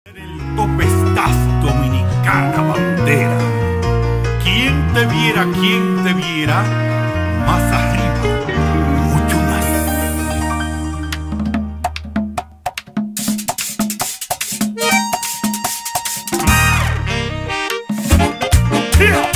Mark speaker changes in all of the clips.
Speaker 1: El tope estás, dominicana bandera. Quien te viera, más arriba, mucho más. Yeah.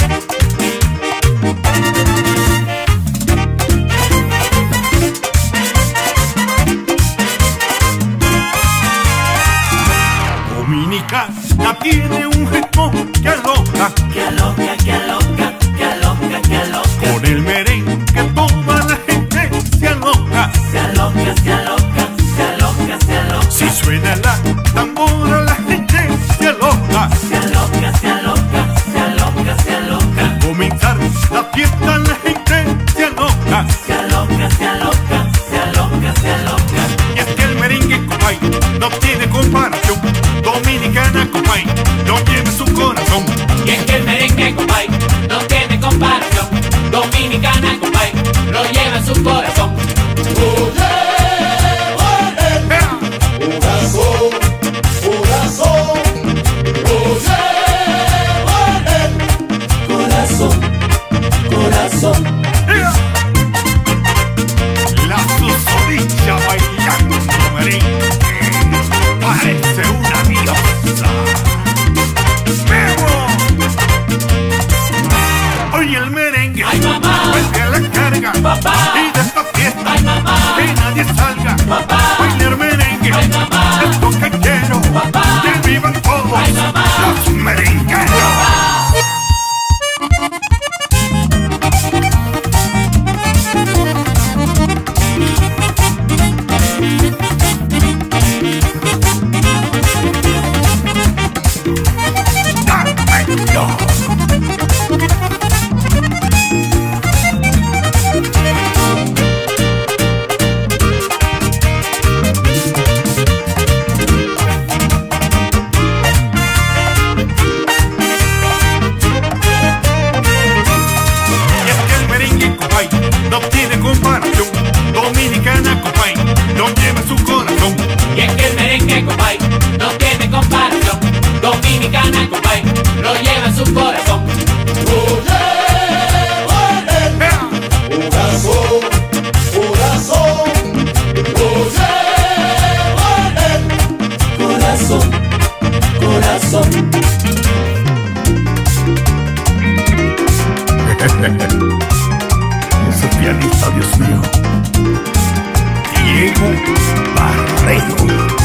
Speaker 1: Dominicana tiene un ritmo que aloca,
Speaker 2: que aloca, que aloca, que aloca, que aloca.
Speaker 1: Con el merengue toda la gente se aloca,
Speaker 2: se aloca, se aloca, se aloca, se aloca.
Speaker 1: Si suena la tambora la gente se aloca,
Speaker 2: se aloca, se aloca, se aloca, se aloca.
Speaker 1: Al comenzar la fiesta la gente se aloca,
Speaker 2: se aloca, se aloca, se aloca, se aloca.
Speaker 1: Y es que el merengue, compay, no tiene comparación. Dominicana, compay, lo lleva en su corazón.
Speaker 2: Y es que el merengue, compay, no tiene comparación. Dominicana, compay, lo lleva en su corazón.
Speaker 1: La susodicha bailando merengue parece una diosa. ¡Memo! Hoy el merengue,
Speaker 2: ¡ay, mamá!
Speaker 1: vuelve a la carga,
Speaker 2: ¡papá!
Speaker 1: Y de esta fiesta,
Speaker 2: ¡ay, mamá!
Speaker 1: que nadie salga,
Speaker 2: ¡papá!
Speaker 1: bailar merengue,
Speaker 2: ¡ay, mamá!
Speaker 1: es lo que quiero,
Speaker 2: ¡papá!
Speaker 1: que vivan todos
Speaker 2: ¡ay, mamá!
Speaker 1: los merengueros. No tiene comparación. Dominicana, compay, lo lleva en su corazón.
Speaker 2: Y es que el merengue, compay, no tiene comparación. Dominicana, compay, lo lleva en su corazón. Corazón, corazón.
Speaker 1: Ese pianista, Dios mío, Diego Barreiro.